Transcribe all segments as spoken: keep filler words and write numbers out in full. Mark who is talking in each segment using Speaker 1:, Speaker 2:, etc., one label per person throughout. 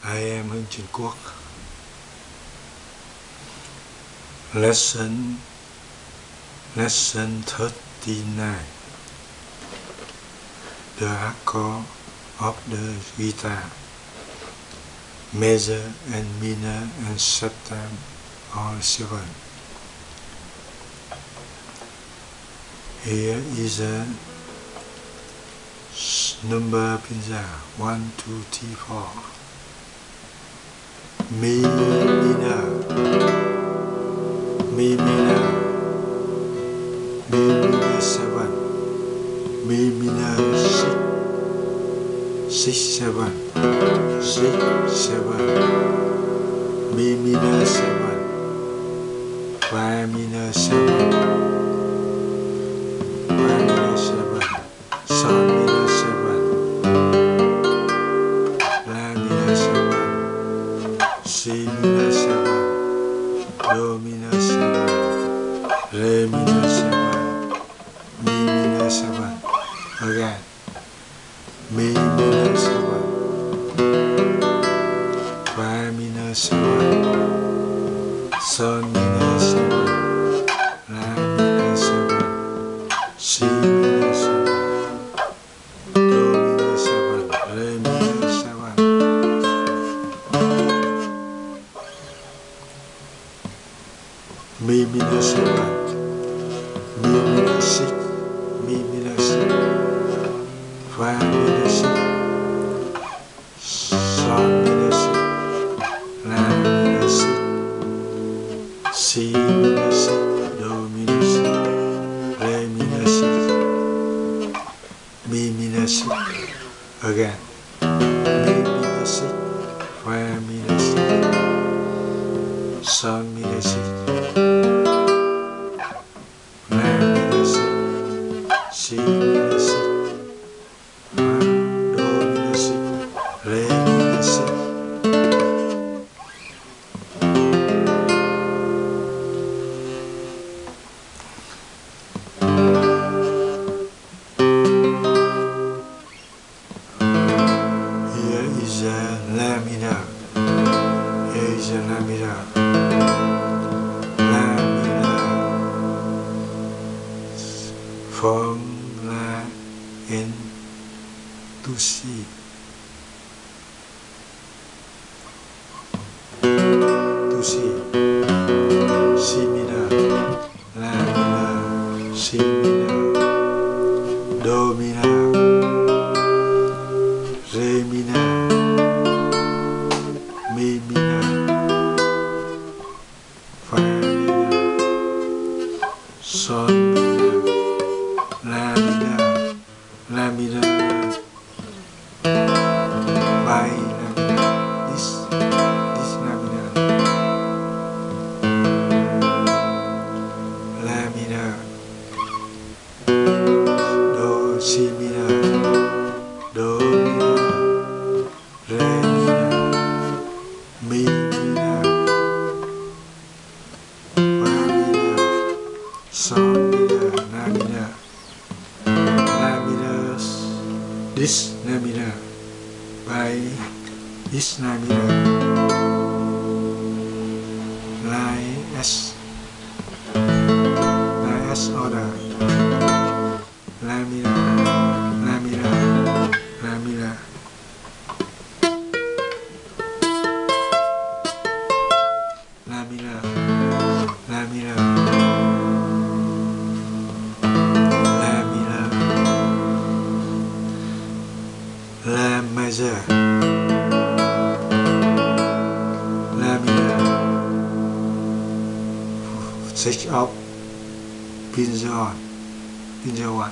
Speaker 1: I am Hưng Trần Quốc. Lesson Lesson thirty-nine. The accord of the guitar. Major and minor and septem are seven. Here is a number pinza one, two, three, four. Mi minor, Mi minor, Mi minor seven, Mi minor six, six seven, six seven, Mi minor seven, Fa minor seven, Fa minor seven, Sol minor seven, La minor seven, Si minor seven, Do minor seven, Re minor seven, Mi minor seven. Again. Mi minor seven, Fa minor seven, Sol minor seven, La minor seven, Si minor seven, Do minor seven, Re minor seven. Mi minor seven, Mi minor six, Mi minor six, Fa minor six, Sol minor six, La minor six, Si minor six, Do minor six, Re minor six, Mi minor six. Again. Mi minor six, Fa minor six, Sol minor six, La minor six, Si minor six, Fa, Do minor six, Re minor six. Here is a La minor. Here is a La minor. La minor from La in to Si. To Si. Si minor. La minor. Si minor. Do minor. Re minor. Mi minor. Fa minor. Sol minor. La minor. La minor. By La minor. This, this La minor. La minor. Do, Si minor. Do minor. Re minor. Mi minor. Fa minor. Sol minor. La minor. La minor. This La minor. By this La minor. La S. La S order. La minor. La minor. La minor. La minor. La minor. La minor. La major. La minor. Six up. Pinza on. Pinza one.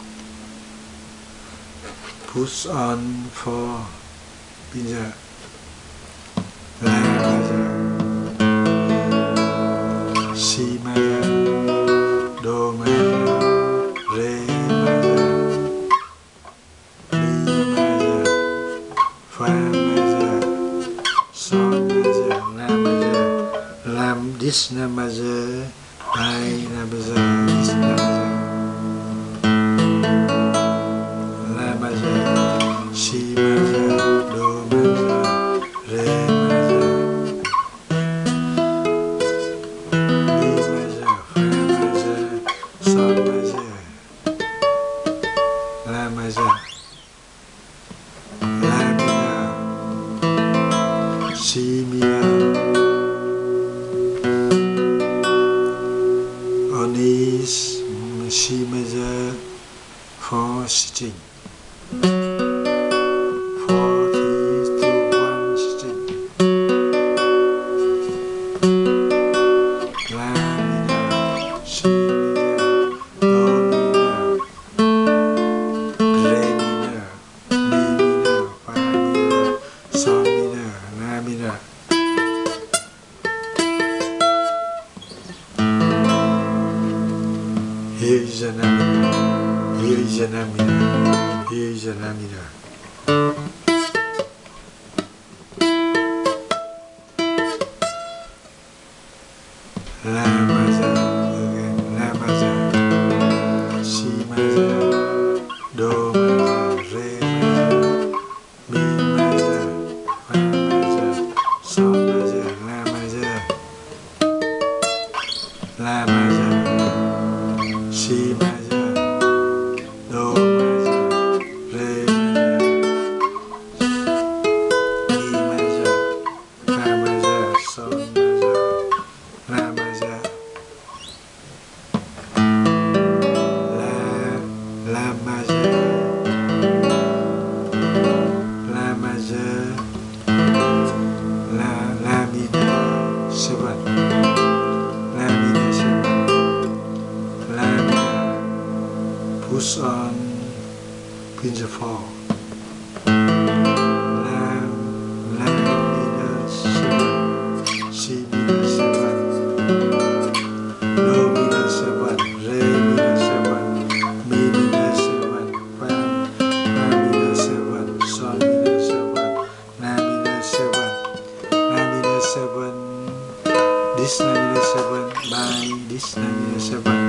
Speaker 1: Push on for pinza. La major. Si major. Do major. Re major. Mi major. Fa major. Sol major. La major. La this La major. By La major. This La major. La major. Si major. Do major. Re minor. Here is an A minor. Here is an A minor. Here is an A minor. La major again. La major. Si major. Do major. Re major. Mi major. Fa major. Sol major. La major. La major. Si major. Do major. Re major. Mi major. Fa major. Sol major. La major. La, la major. La major. La, la minor seven. La minor seven. La minor. Push on principal. La, la minor seven. Si minor seven. Do minor seven. Re minor seven. Mi minor seven. Fa, fa minor seven. Sol minor seven. La minor seven. La minor seven. This La minor seven by this La minor seven.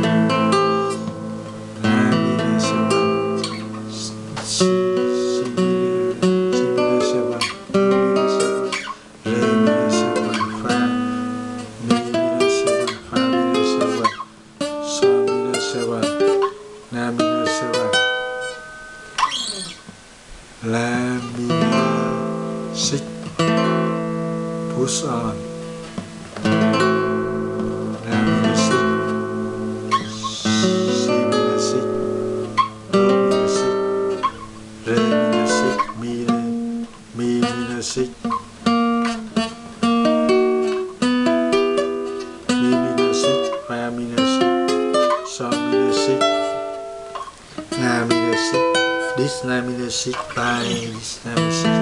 Speaker 1: La minor seven. Si, si minor, si minor seven. Do minor seven. Re minor seven. Fa, mi minor seven. Fa minor seven. Sol minor seven. La minor seven. La minor six. Push on. La minor six. Si minor six. Do minor six. Re minor six. Mi, mi minor six. Mi minor six. Fa minor six. Sol minor six. La minor six. This La minor six by this La minor six.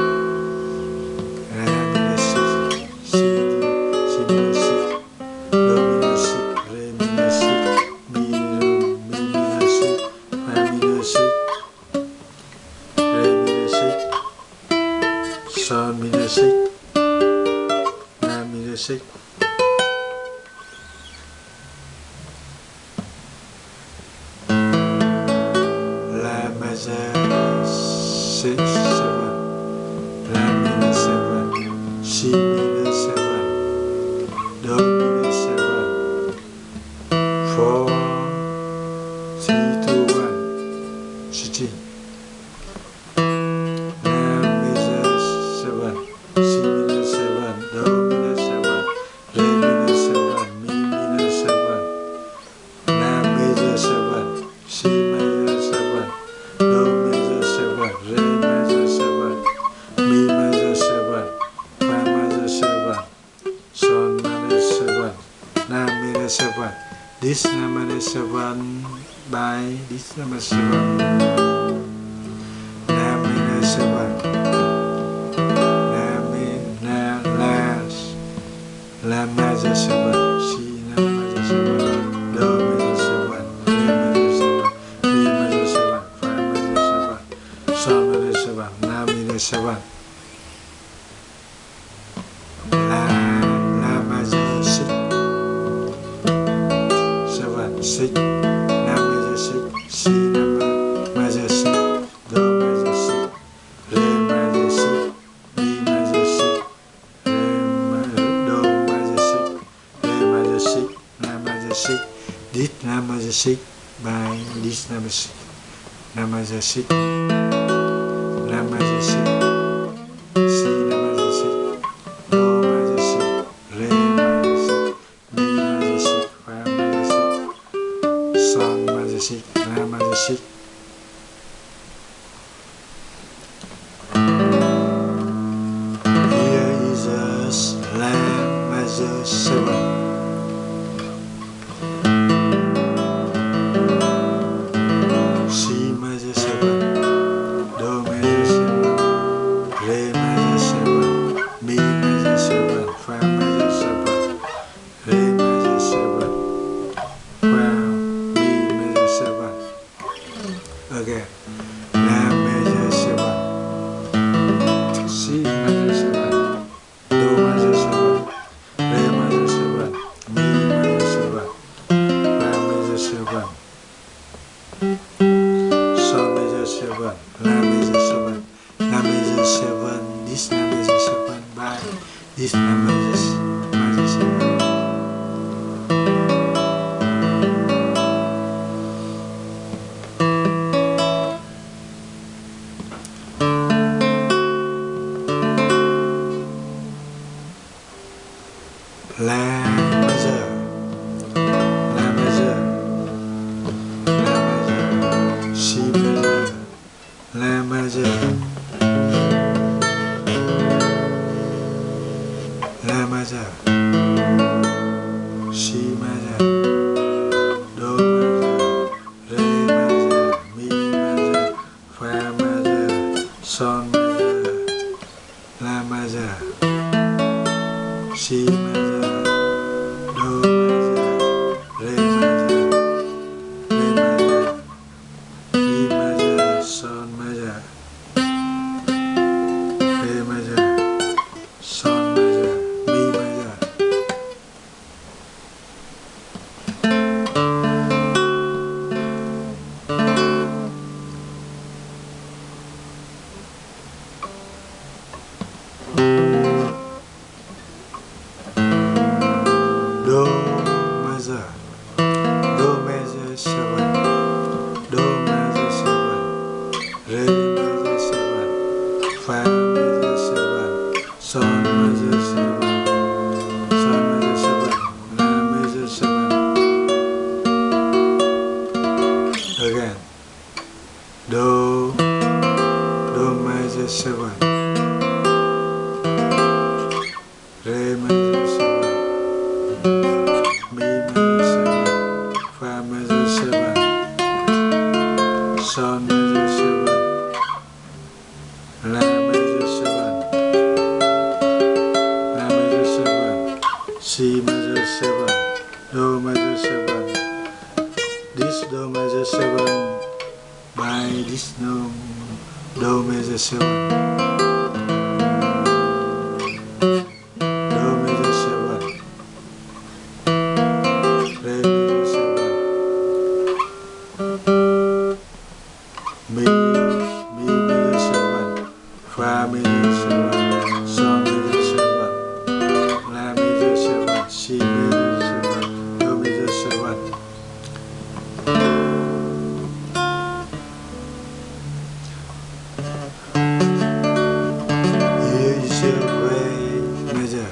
Speaker 1: La minor six. Si, si minor six. Do minor six. Re minor six. Mi, mi minor six. Fa minor six. Re minor six. Sol minor six. La minor six. La major six seven. La minor seven. Si minor seven. Do minor seven. Four. Three two one. Sixteen. La major seven. Si minor seven. Do minor seven. Re minor seven. Mi minor seven. La major seven. Si major seven. Do major seven. Re major seven. Mi major seven. Fa major seven. Sol major seven. La major seven. This La major seven by this La major seven. La major seven. La mi, la, la, la major seven. Si La major seven. Do major seven. Re major seven. Mi major seven. Fa major seven. Sol major seven. La minor seven. La, la major six. Seven, six. La major six. Si La major six. Do major six. Re major six. Mi major six. Re major, do major six. Re major six. La major six. This La major six by this La major six. La major six. La major six. Si La major six. Do major six. Re major six. Mi major six. Fa major six. Sol major six. La major six. Here is a La major seven. Si major seven. seven. This number is a seven. By this number is major seven. La major, La major, La major, Si major, La major, La major, Si major, Do major, Re major, Mi major, Fa major, Sol major, La major, Si major, Do major, Do major seven, Do major seven, Re major seven, Fa major seven, Sol major seven, Sol major seven, La major seven. Again, Do, Do major seven, Re major seven, Mi major seven, Fa major seven, Sol major seven, La major seven, La major seven, Si major seven, Do major seven. This Do major seven by this Do, Do major seven. Mi, Mi major seven, Fa major seven, Sol major seven, La major seven, Si major seven, Do major seven. Here is your Re major.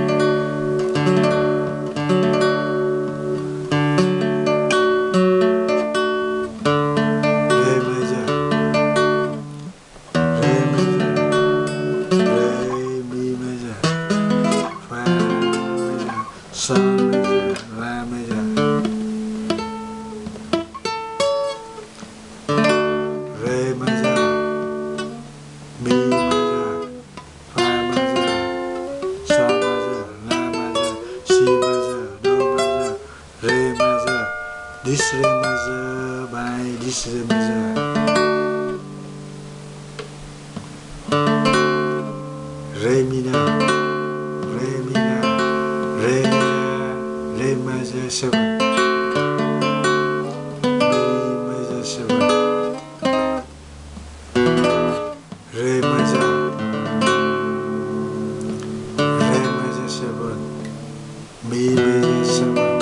Speaker 1: Sol major, La major, Re major, Mi major, Fa major, Sol major, La major, Si major, Do major, Re major. This Re major by this Re major. Re minor, Re minor, Re, Re major seven, Mi major seven, Re major, Re major seven, Mi major seven,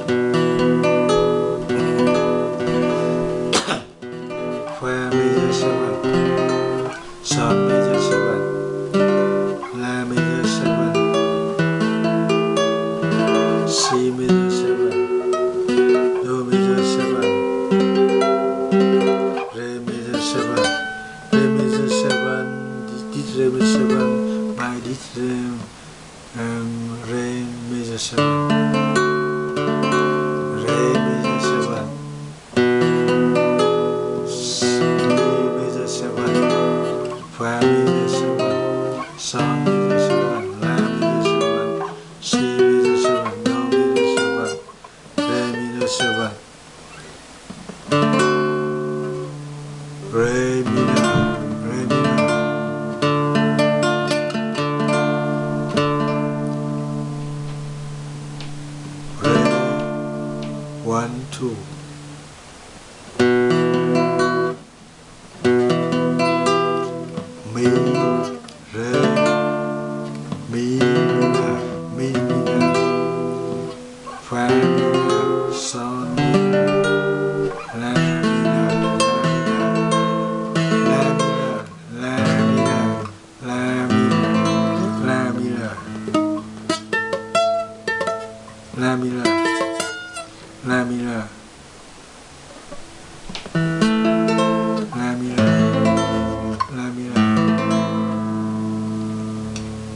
Speaker 1: Fa major seven, Sol major seven, La major seven, Si major seven, Do major seven, Re major seven, Re major seven, this Re major seven by this Re, um, Re major seven, Re major seven, Mi major seven, Fa major seven, Sol major seven, La major seven, Si major seven, Do major seven, Re major seven, Re minor, Re minor, Re one two. Mi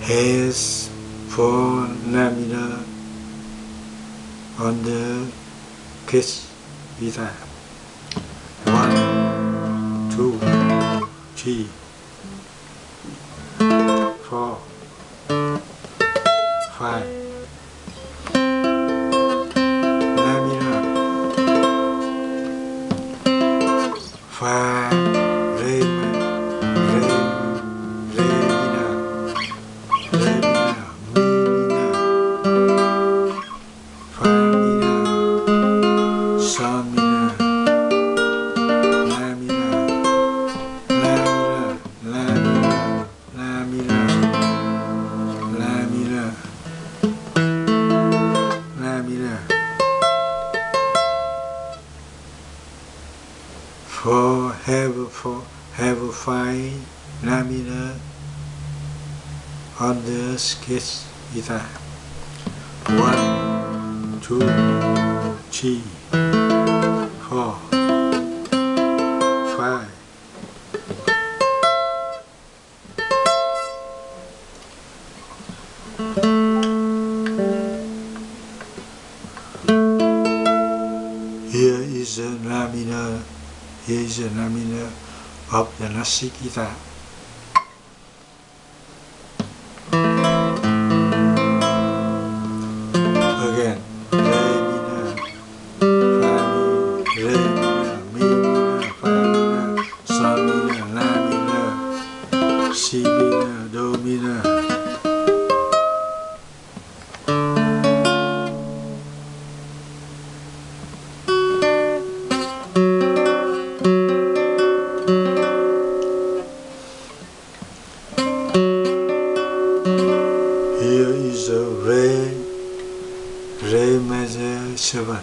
Speaker 1: S for La minor on the kiss guitar. One, two, three, four, five. La minor. Fa, re, re, re minor, re minor, mi minor, fa minor, sol minor, la minor, la minor, la minor, la minor, la minor. For have for have five La minor on the sketch guitar. One, two, three, four, five. Here is the La minor. Here is the La minor of the classic guitar. Again, re minor, fa minor, re minor, mi minor, fa minor, sol minor, la minor, si minor, do minor. Here is a Re, Re major seven,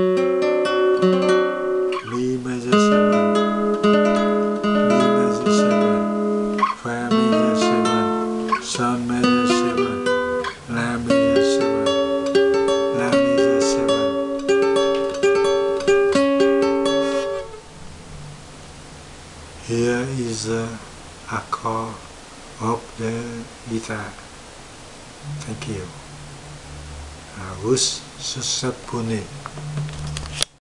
Speaker 1: Mi major seven, Mi major seven, Fa major seven, Sol major seven, La major seven, La major seven. Here is the accord of the guitar. Thank you. Uh, wish successful.